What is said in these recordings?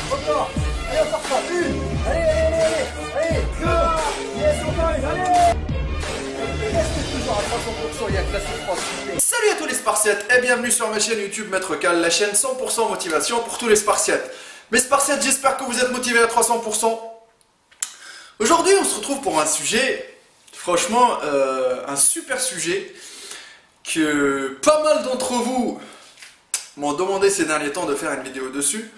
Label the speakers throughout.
Speaker 1: Encore. Allez, on sort ça. Une. Allez, allez, allez, allez. Allez, deux. Yes, encore une. Allez. Reste toujours à 300%, il y a que la souffrance.
Speaker 2: Salut à tous les Spartiates et bienvenue sur ma chaîne YouTube Maître Cal, la chaîne 100% motivation pour tous les Spartiates. Mes Spartiates, j'espère que vous êtes motivés à 300%. Aujourd'hui, on se retrouve pour un sujet, franchement, un super sujet que pas mal d'entre vous m'ont demandé ces derniers temps de faire une vidéo dessus.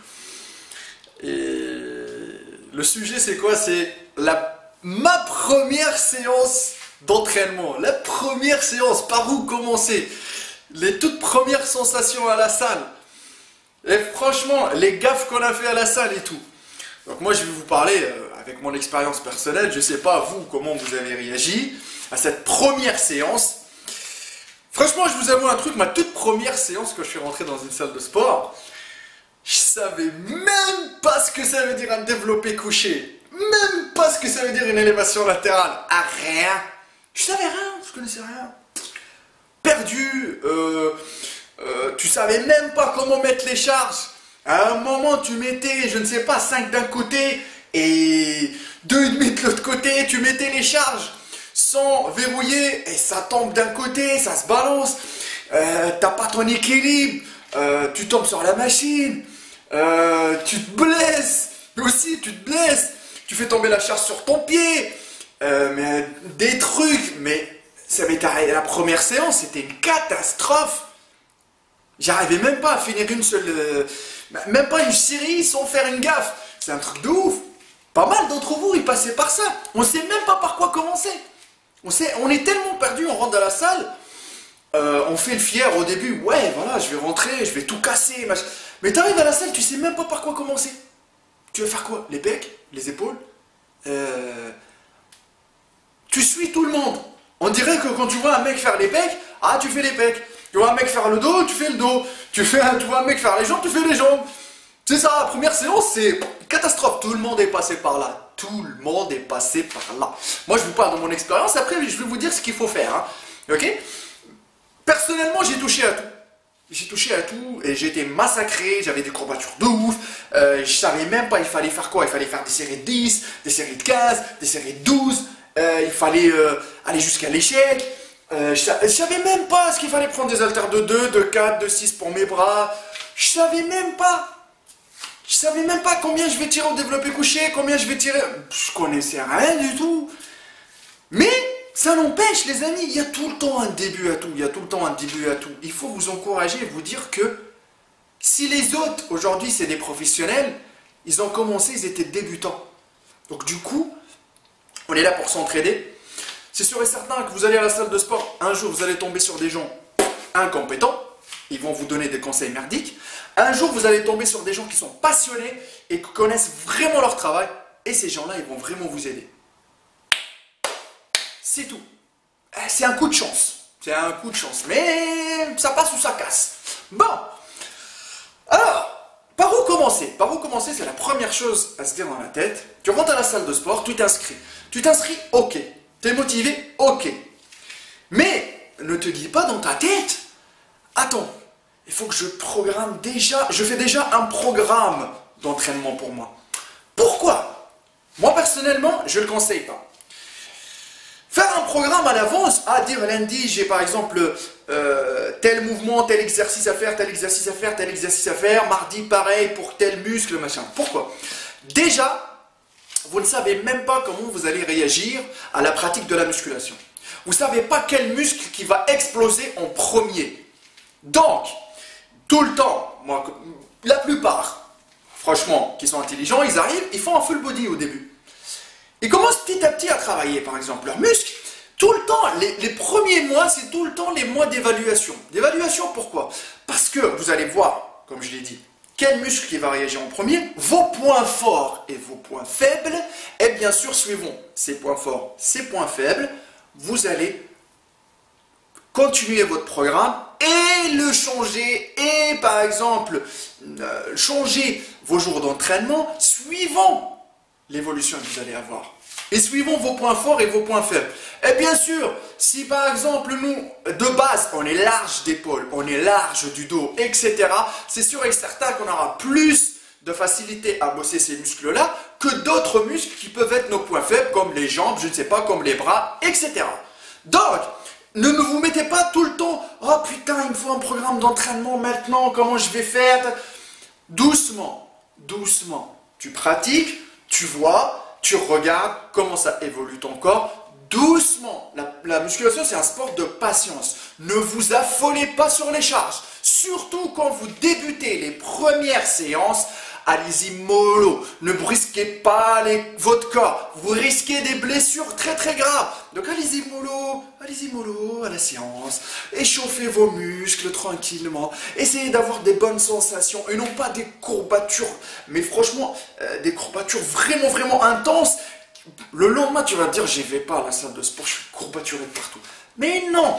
Speaker 2: Et le sujet, c'est quoi? C'est ma première séance d'entraînement. La première séance, par où commencer? Les toutes premières sensations à la salle. Et franchement, les gaffes qu'on a fait à la salle et tout. Donc moi, je vais vous parler avec mon expérience personnelle. Je ne sais pas, vous, comment vous avez réagi à cette première séance. Franchement, je vous avoue un truc, ma toute première séance que je suis rentré dans une salle de sport, je savais même pas ce que ça veut dire un développé couché. Même pas ce que ça veut dire une élévation latérale. À rien. Je savais rien, je connaissais rien. Perdu, tu savais même pas comment mettre les charges. À un moment, tu mettais, je ne sais pas, 5 d'un côté et 2,5 de l'autre côté. Tu mettais les charges sans verrouiller et ça tombe d'un côté, ça se balance. T'as pas ton équilibre, tu tombes sur la machine, tu te blesses. Aussi, tu te blesses. Tu fais tomber la charge sur ton pied. Mais des trucs, mais ça m'est arrivé la première séance, c'était une catastrophe. J'arrivais même pas à finir une seule, même pas une série sans faire une gaffe. C'est un truc de ouf. Pas mal d'entre vous, ils passaient par ça. On sait même pas par quoi commencer. On est tellement perdu, on rentre dans la salle, on fait le fier au début. Ouais, voilà, je vais rentrer, je vais tout casser. Machin. Mais t'arrives à la salle, tu sais même pas par quoi commencer. Tu vas faire quoi? Les pecs, les épaules. Tu suis tout le monde. On dirait que quand tu vois un mec faire les pecs, ah, tu fais les pecs. Tu vois un mec faire le dos, tu fais le dos. Tu vois un mec faire les jambes, tu fais les jambes. C'est ça, la première séance, c'est catastrophe. Tout le monde est passé par là. Tout le monde est passé par là. Moi, je vous parle de mon expérience. Après, je vais vous dire ce qu'il faut faire. Hein. Ok? Personnellement, j'ai touché à tout. J'ai touché à tout et j'ai été massacré. J'avais des courbatures de ouf. Je savais même pas, il fallait faire quoi? Il fallait faire des séries de 10, des séries de 15, des séries de 12. Il fallait aller jusqu'à l'échec. Je savais même pas ce qu'il fallait prendre des haltères de 2, de 4, de 6 pour mes bras. Je savais même pas. Je savais même pas combien je vais tirer au développé couché, combien je vais tirer. Je connaissais rien du tout. Mais ça n'empêche, les amis, il y a tout le temps un début à tout. Il y a tout le temps un début à tout. Il faut vous encourager et vous dire que si les autres, aujourd'hui, c'est des professionnels, ils ont commencé, ils étaient débutants. Donc du coup, on est là pour s'entraider. C'est sûr et certain que vous allez à la salle de sport, un jour vous allez tomber sur des gens incompétents, ils vont vous donner des conseils merdiques. Un jour vous allez tomber sur des gens qui sont passionnés et qui connaissent vraiment leur travail, et ces gens-là, ils vont vraiment vous aider. C'est tout. C'est un coup de chance. C'est un coup de chance, mais ça passe ou ça casse. Bon, alors, par où commencer? Par où commencer, c'est la première chose à se dire dans la tête. Tu rentres à la salle de sport, tu t'inscris. Tu t'inscris, ok. T'es motivé, ok. Mais ne te dis pas dans ta tête, attends, il faut que je programme déjà, je fais déjà un programme d'entraînement pour moi. Pourquoi? Moi personnellement, je ne le conseille pas. Faire un programme à l'avance, à dire lundi, j'ai par exemple tel mouvement, tel exercice à faire, tel exercice à faire, tel exercice à faire, mardi pareil pour tel muscle, machin. Pourquoi? Déjà, vous ne savez même pas comment vous allez réagir à la pratique de la musculation. Vous ne savez pas quel muscle qui va exploser en premier. Donc, tout le temps, moi, la plupart, franchement, qui sont intelligents, ils arrivent, ils font un full body au début. Ils commencent petit à petit à travailler, par exemple, leurs muscles. Tout le temps, les premiers mois, c'est tout le temps les mois d'évaluation. D'évaluation, pourquoi? Parce que vous allez voir, comme je l'ai dit, quel muscle qui va réagir en premier, vos points forts et vos points faibles, et bien sûr, suivant ces points forts, ces points faibles, vous allez continuer votre programme et le changer, et par exemple, changer vos jours d'entraînement suivant l'évolution que vous allez avoir. Et suivons vos points forts et vos points faibles. Et bien sûr, si par exemple nous, de base, on est large d'épaule, on est large du dos, etc., c'est sûr et certain qu'on aura plus de facilité à bosser ces muscles-là que d'autres muscles qui peuvent être nos points faibles, comme les jambes, je ne sais pas, comme les bras, etc. Donc, ne vous mettez pas tout le temps « Oh putain, il me faut un programme d'entraînement maintenant, comment je vais faire ?» Doucement, doucement. Tu pratiques, tu vois, tu regardes comment ça évolue ton corps. Doucement. La musculation, c'est un sport de patience. Ne vous affolez pas sur les charges. Surtout quand vous débutez les premières séances, allez-y mollo. Ne brusquez pas votre corps. Vous risquez des blessures très très graves. Donc allez-y mollo à la séance. Échauffez vos muscles tranquillement. Essayez d'avoir des bonnes sensations et non pas des courbatures. Mais franchement, des courbatures vraiment vraiment intenses. Le lendemain, tu vas te dire, j'y vais pas à la salle de sport, je suis courbaturé de partout. Mais non!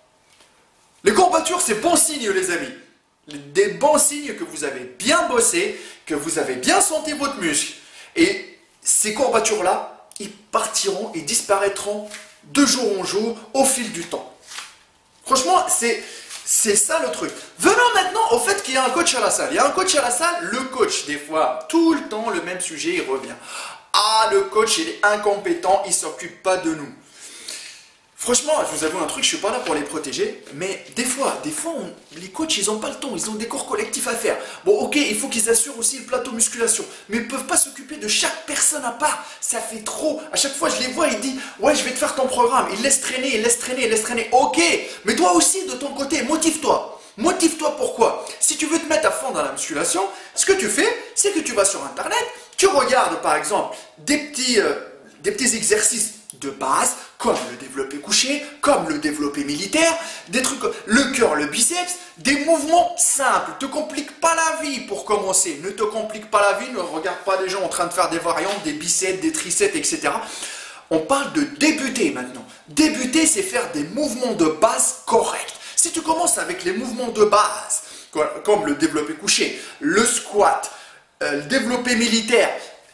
Speaker 2: Les courbatures, c'est bon signe, les amis. Des bons signes que vous avez bien bossé, que vous avez bien senti votre muscle. Et ces courbatures-là, ils partiront, ils disparaîtront de jour en jour au fil du temps. Franchement, c'est ça le truc. Venons maintenant au fait qu'il y a un coach à la salle. Il y a un coach à la salle, le coach, des fois, tout le temps, le même sujet, il revient. Ah, le coach, il est incompétent, il ne s'occupe pas de nous. Franchement, je vous avoue un truc, je ne suis pas là pour les protéger, mais des fois les coachs, ils n'ont pas le temps, ils ont des cours collectifs à faire. Bon, ok, il faut qu'ils assurent aussi le plateau musculation, mais ils ne peuvent pas s'occuper de chaque personne à part. Ça fait trop. À chaque fois, je les vois, ils disent, ouais, je vais te faire ton programme. Ils laissent traîner, ils laissent traîner, ils laissent traîner. Ok, mais toi aussi, de ton côté, motive-toi. Motive-toi pourquoi? Si tu veux te mettre à fond dans la musculation, ce que tu fais, c'est que tu vas sur Internet, tu regardes par exemple des petits exercices de base, comme le développé couché, comme le développé militaire, des trucs comme le cœur, le biceps, des mouvements simples. Ne te complique pas la vie pour commencer. Ne te complique pas la vie, ne regarde pas des gens en train de faire des variantes, des biceps, des triceps, etc. On parle de débuter maintenant. Débuter, c'est faire des mouvements de base corrects. Si tu commences avec les mouvements de base, comme le développé couché, le squat, le développé militaire,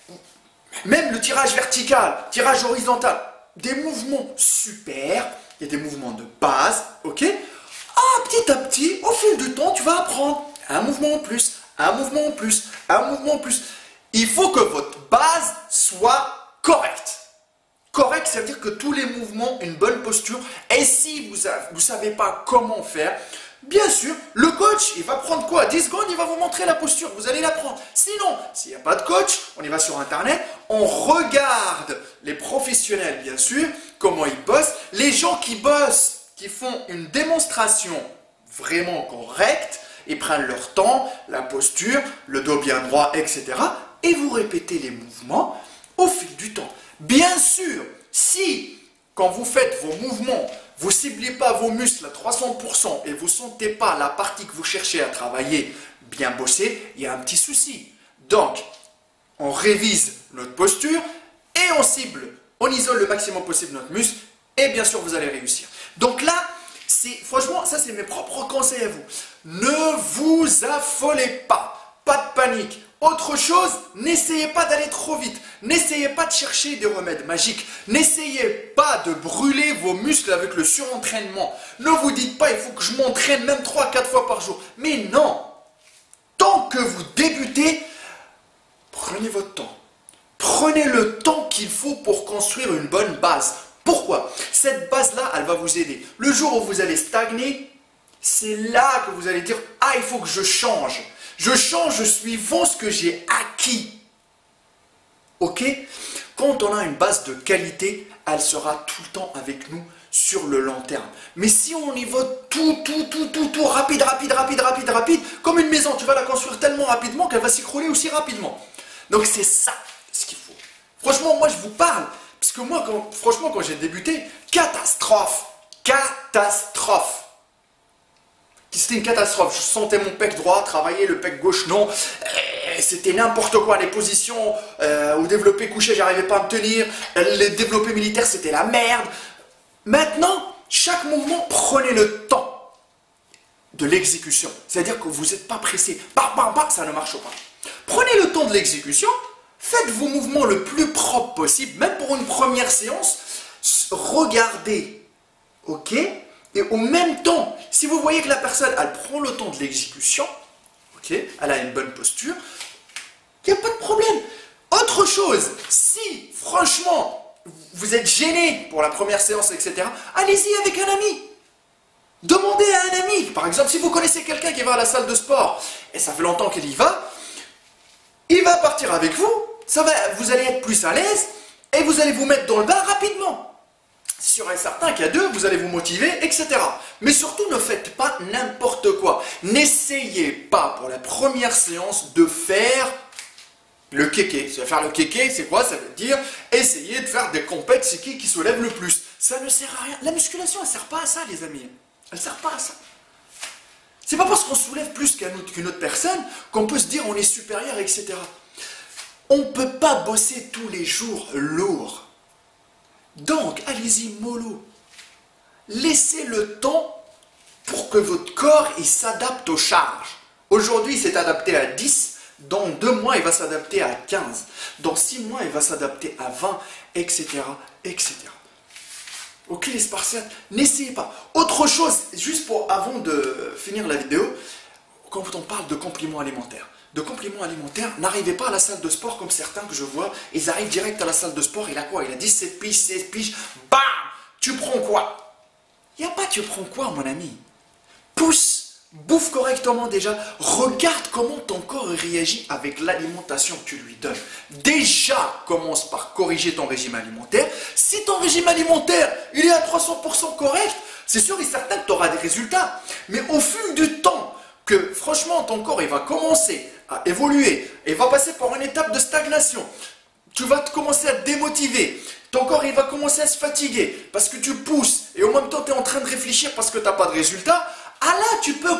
Speaker 2: même le tirage vertical, tirage horizontal, des mouvements super, il y a des mouvements de base, ok? Ah, petit à petit, au fil du temps, tu vas apprendre un mouvement en plus, un mouvement en plus, un mouvement en plus. Il faut que votre base soit correcte. Correct, ça veut dire que tous les mouvements, une bonne posture. Et si vous ne savez pas comment faire, bien sûr, le coach, il va prendre quoi? 10 secondes, il va vous montrer la posture. Vous allez l'apprendre. Sinon, s'il n'y a pas de coach, on y va sur Internet, on regarde les professionnels, bien sûr, comment ils bossent. Les gens qui bossent, qui font une démonstration vraiment correcte, ils prennent leur temps, la posture, le dos bien droit, etc. Et vous répétez les mouvements au fil du temps. Bien sûr, si, quand vous faites vos mouvements, vous ne ciblez pas vos muscles à 300% et vous ne sentez pas la partie que vous cherchez à travailler bien bosser, il y a un petit souci. Donc, on révise notre posture et on cible, on isole le maximum possible notre muscle et bien sûr, vous allez réussir. Donc là, franchement, ça c'est mes propres conseils à vous. Ne vous affolez pas, pas de panique. Autre chose, n'essayez pas d'aller trop vite. N'essayez pas de chercher des remèdes magiques. N'essayez pas de brûler vos muscles avec le surentraînement. Ne vous dites pas, il faut que je m'entraîne même 3-4 fois par jour. Mais non. Tant que vous débutez, prenez votre temps. Prenez le temps qu'il faut pour construire une bonne base. Pourquoi? Cette base-là, elle va vous aider. Le jour où vous allez stagner, c'est là que vous allez dire « Ah, il faut que je change ». Je change suivant ce que j'ai acquis. Ok? Quand on a une base de qualité, elle sera tout le temps avec nous sur le long terme. Mais si on y va tout, rapide, comme une maison, tu vas la construire tellement rapidement qu'elle va s'écrouler aussi rapidement. Donc c'est ça ce qu'il faut. Franchement, moi je vous parle, parce que moi, franchement, quand j'ai débuté, catastrophe. C'était une catastrophe. Je sentais mon pec droit travailler, le pec gauche non. C'était n'importe quoi. Les positions au développé couché, j'arrivais pas à me tenir. Les développés militaires, c'était la merde. Maintenant, chaque mouvement, prenez le temps de l'exécution. C'est-à-dire que vous n'êtes pas pressé. Ça ne marche pas. Prenez le temps de l'exécution. Faites vos mouvements le plus propre possible. Même pour une première séance, regardez. Ok? Et au même temps, si vous voyez que la personne, elle prend le temps de l'exécution, ok, elle a une bonne posture, chose, si franchement vous êtes gêné pour la première séance, etc., allez-y avec un ami. Demandez à un ami. Par exemple, si vous connaissez quelqu'un qui va à la salle de sport et ça fait longtemps qu'il y va, il va partir avec vous. Vous allez être plus à l'aise et vous allez vous mettre dans le bain rapidement. C'est sûr et certain qu'à deux, vous allez vous motiver, etc. Mais surtout, ne faites pas n'importe quoi. N'essayez pas pour la première séance de faire le kéké. Faire le kéké, c'est quoi? Ça veut dire essayer de faire des compètes, c'est qui soulève le plus. Ça ne sert à rien. La musculation, elle ne sert pas à ça, les amis. Elle ne sert pas à ça. C'est pas parce qu'on soulève plus qu'une autre personne qu'on peut se dire on est supérieur, etc. On ne peut pas bosser tous les jours lourd. Donc, allez-y mollo. Laissez le temps pour que votre corps il s'adapte aux charges. Aujourd'hui, il s'est adapté à 10. Dans 2 mois, il va s'adapter à 15. Dans 6 mois, il va s'adapter à 20, etc., etc. Ok, les Spartiates, n'essayez pas. Autre chose, juste avant de finir la vidéo, quand on parle de compléments alimentaires. N'arrivez pas à la salle de sport comme certains que je vois. Ils arrivent direct à la salle de sport, il a quoi? Il a 17 piges, 16 piges. Bam! Tu prends quoi? Il n'y a pas tu prends quoi, mon ami? Pousse, bouffe correctement déjà. Regarde comment ton corps réagit avec l'alimentation que tu lui donnes. Déjà, commence par corriger ton régime alimentaire. Si ton régime alimentaire, il est à 300% correct, c'est sûr et certain que tu auras des résultats. Mais au fil du temps, que franchement ton corps il va commencer à évoluer et va passer par une étape de stagnation, tu vas commencer à te démotiver, ton corps il va commencer à se fatiguer parce que tu pousses et en même temps tu es en train de réfléchir parce que tu n'as pas de résultat, ah là tu peux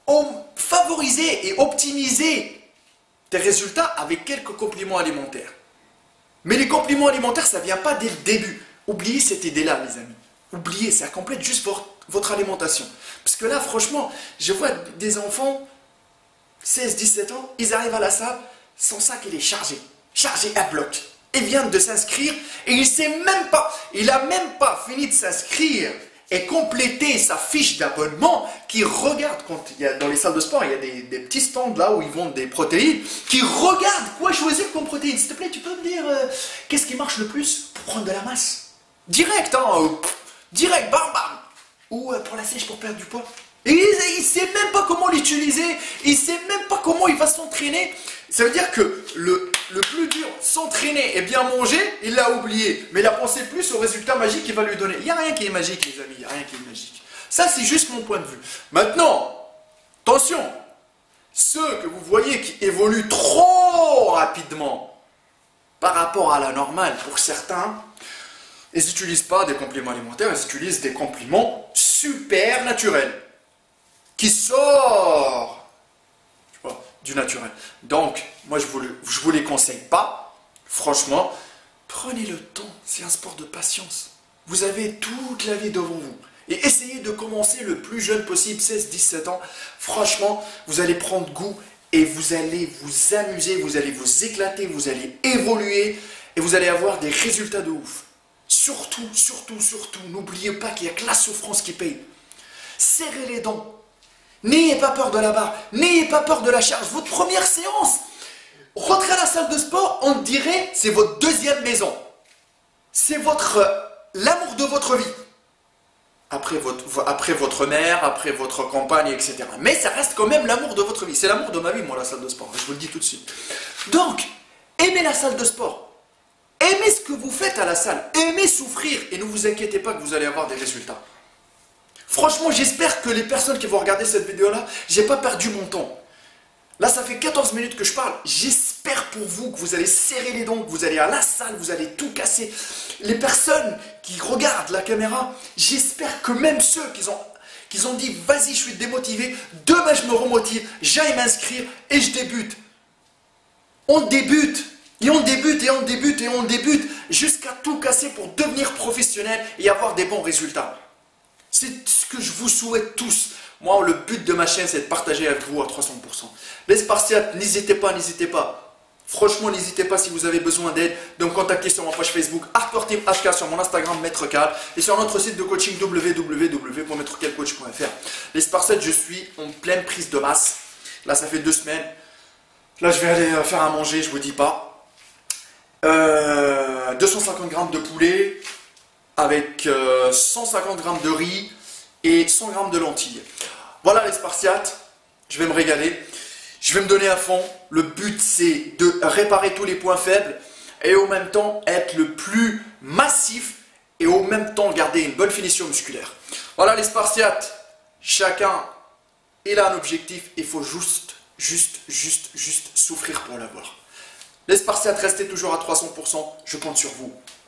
Speaker 2: favoriser et optimiser tes résultats avec quelques compléments alimentaires. Mais les compléments alimentaires ça ne vient pas dès le début. Oubliez cette idée là les amis, oubliez, ça complète juste votre alimentation. Parce que là, franchement, je vois des enfants, 16-17 ans, ils arrivent à la salle, son sac il est chargé à bloc. Ils viennent de s'inscrire et il n'a même pas fini de s'inscrire et compléter sa fiche d'abonnement, qui regarde, quand il y a dans les salles de sport, il y a des petits stands là où ils vendent des protéines, qui regarde quoi choisir comme protéine. S'il te plaît, tu peux me dire qu'est-ce qui marche le plus pour prendre de la masse? Direct, hein, direct, bam bam. Ou pour la sèche pour perdre du poids. Et il ne sait même pas comment l'utiliser, il ne sait même pas comment il va s'entraîner. Ça veut dire que le plus dur, s'entraîner et bien manger, il l'a oublié. Mais il a pensé plus au résultat magique qu'il va lui donner. Il n'y a rien qui est magique, les amis, il n'y a rien qui est magique. Ça, c'est juste mon point de vue. Maintenant, attention, ceux que vous voyez qui évoluent trop rapidement par rapport à la normale, pour certains, ils n'utilisent pas des compléments alimentaires, ils utilisent des compléments super naturels qui sortent du naturel. Donc, moi je vous les conseille pas. Franchement, prenez le temps, c'est un sport de patience. Vous avez toute la vie devant vous. Et essayez de commencer le plus jeune possible, 16-17 ans. Franchement, vous allez prendre goût et vous allez vous amuser, vous allez vous éclater, vous allez évoluer et vous allez avoir des résultats de ouf. Surtout, n'oubliez pas qu'il n'y a que la souffrance qui paye. Serrez les dents. N'ayez pas peur de la barre. N'ayez pas peur de la charge. Votre première séance, rentrez à la salle de sport, on dirait c'est votre deuxième maison. C'est l'amour de votre vie. Après votre mère, après votre compagne, etc. Mais ça reste quand même l'amour de votre vie. C'est l'amour de ma vie, moi, la salle de sport. Je vous le dis tout de suite. Donc, aimez la salle de sport. Aimez ce que vous faites à la salle, aimez souffrir et ne vous inquiétez pas que vous allez avoir des résultats. Franchement, j'espère que les personnes qui vont regarder cette vidéo-là, j'ai pas perdu mon temps. Là, ça fait 14 minutes que je parle. J'espère pour vous que vous allez serrer les dents, que vous allez à la salle, vous allez tout casser. Les personnes qui regardent la caméra, j'espère que même ceux qui ont dit « Vas-y, je suis démotivé, demain je me remotive, j'aille m'inscrire et je débute. » On débute. Et on débute jusqu'à tout casser pour devenir professionnel et avoir des bons résultats. C'est ce que je vous souhaite tous. Moi, le but de ma chaîne, c'est de partager avec vous à 300%. Les Spartiates, n'hésitez pas. Franchement, n'hésitez pas si vous avez besoin d'aide de me contacter sur ma page Facebook Hardcore Team HK, sur mon Instagram Maître Cal et sur notre site de coaching www.maîtrecalcoach.fr. Les Spartiates, je suis en pleine prise de masse. Là, ça fait 2 semaines. Là, je vais aller faire à manger, je vous dis pas. 250 grammes de poulet avec 150 grammes de riz et 100 grammes de lentilles. Voilà les Spartiates, je vais me régaler, je vais me donner à fond. Le but c'est de réparer tous les points faibles et au même temps être le plus massif et au même temps garder une bonne finition musculaire. Voilà les Spartiates, chacun il a un objectif, il faut juste souffrir pour l'avoir. Les Spartiates, restez toujours à 300%, je compte sur vous.